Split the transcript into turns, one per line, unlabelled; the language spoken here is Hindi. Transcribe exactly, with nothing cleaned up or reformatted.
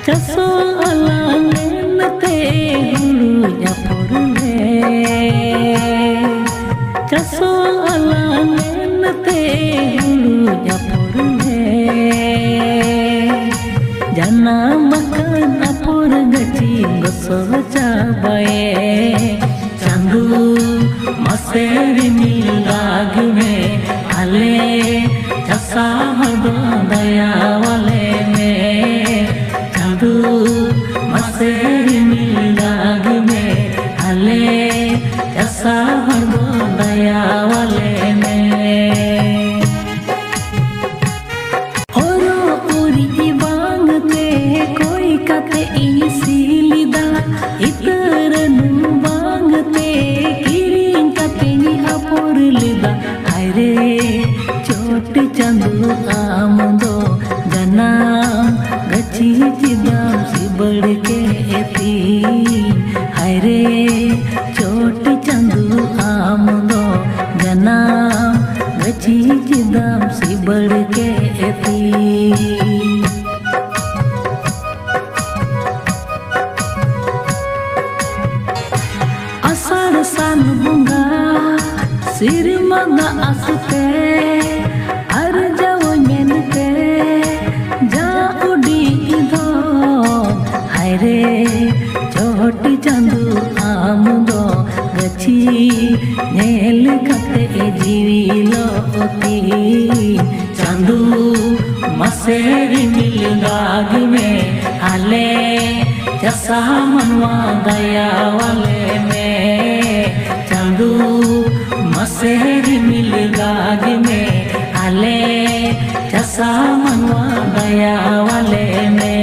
चसो अलांगन ते हुलू जापुरले चसो अलांगन ते हुलू जापुरले जना मकान अपुर गची गसो चाबाए चांदू मसेरी मिलाग में आले चसा हदो दया वाले में चांदू मसेरी मिलाग में आले चसा हदो दया वाले में ओरो उरी बांगते कोई कते इसीलिदा इतरनु बांगते किरिंग कते नि अपुर लिदा हायरे चोट चांदू आम दो जनाम गची चिदाम सिबड़ के एती हायरे चोट चांदू आम दो जनाम गची चिदाम सिबड़ के एती आषाढ़ सान बुंगा सिर मगा आसते अर जाओ मेनते जा उड़ी दो हायरे चोटी चांदू आम दो गची नेल कते जीवी लोती चांदू मसेरी मिलगाग में आले चसा मनवा दया वाले में चांदू मसेरी मिलगाग में आले चसा मनवा दया वाले में।